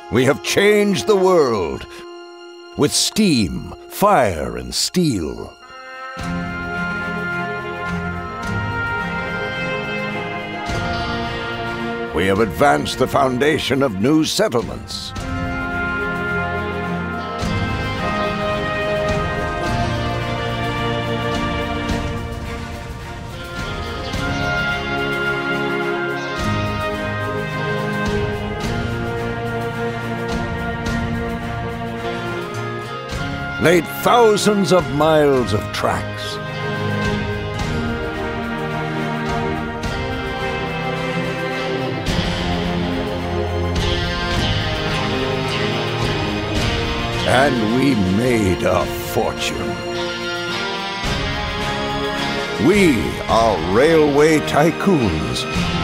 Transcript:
We have changed the world with steam, fire, and steel. We have advanced the foundation of new settlements. Laid thousands of miles of tracks. And we made a fortune. We are railway tycoons.